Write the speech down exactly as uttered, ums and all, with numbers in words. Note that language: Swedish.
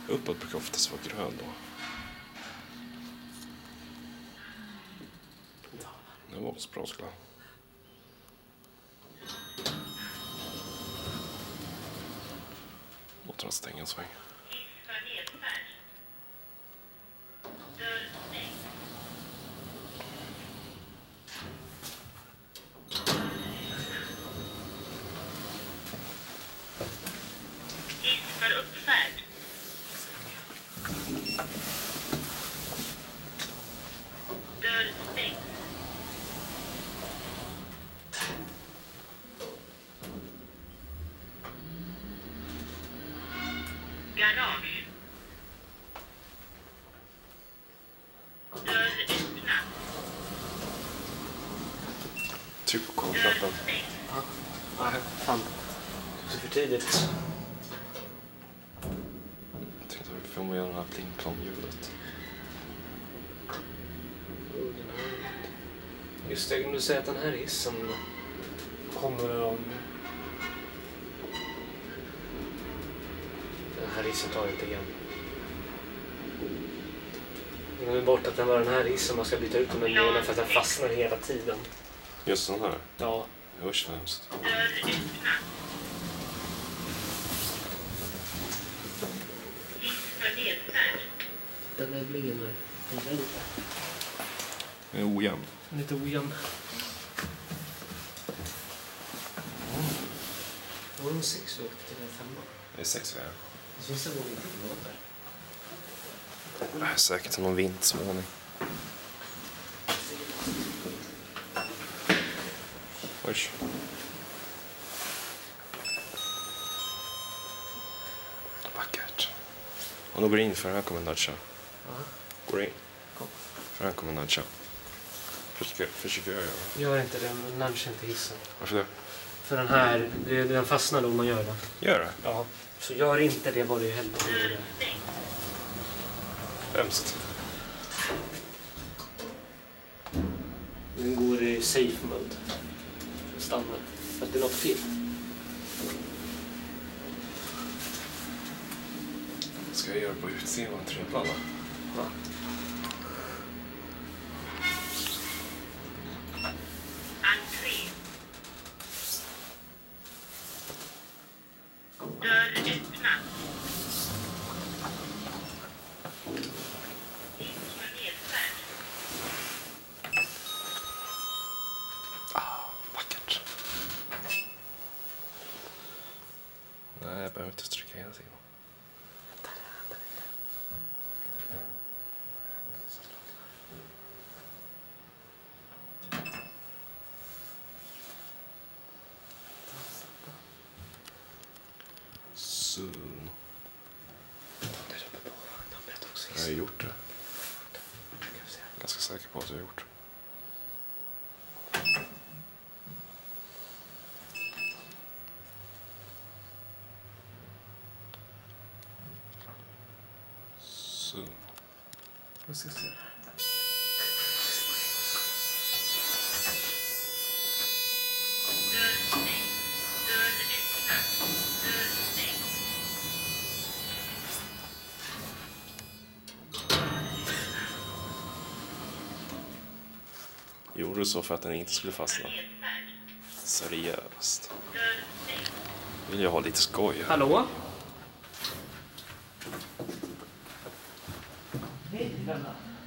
Uppåt brukar oftast vara grön då. Det var så bra skulle. Låter den stänga en sväng. Garage. Dörr öppna. Tryck på kodknappen. Ja, nej, fan. Det är för tidigt. Jag tänkte att vi får göra det här plingplong-ljudet. Just det, du säger att den här hissen kommer om... Den här hissen tar inte igen. Jag glömmer bort att det var den här hissen man ska byta ut med målen för att den fastnar hela tiden. Just den här? Ja. Usch, vad hemskt. Dörr öppna. Hiss för nedfärd. Den är väl ingen... Den är lite... Den är ojämn. Lite ojämn. Det var en sex vi åkte till den femma. Det är sex vi är. Det finns det nog inte låter. Det är säkert någon vindsmåning. Oj. Vackert. Och nu går in för den här kommer nudga. Går in. Kom. För den här kommer nudga. Försöker, försöker jag göra. Gör inte det, men nudge inte hissen. Varför det? För den här, det- den fastnar då om man gör det. Gör det? Ja. Så gör inte det vad du helvete gjorde. Hemskt. Den går i safe mode. Stannar. För att det är något fel. Ska jag göra på utsidan av en träplatta? Va? Entré. Dörr öppna. Hiss för nedfärd. Ah, vackert. Nej, jag behöver inte stryka hela tiden. Så. Jag har gjort det. Ganska säker på att jag har gjort det. Så. Jag ska se. Dörr stängd. Dörr öppna. Dörr stängd. Gjorde du så för att den inte skulle fastna? Nedfärd. Seriöst. Dörr stängd. Vill jag ha lite skoj här. Hallå? Hej, vänner.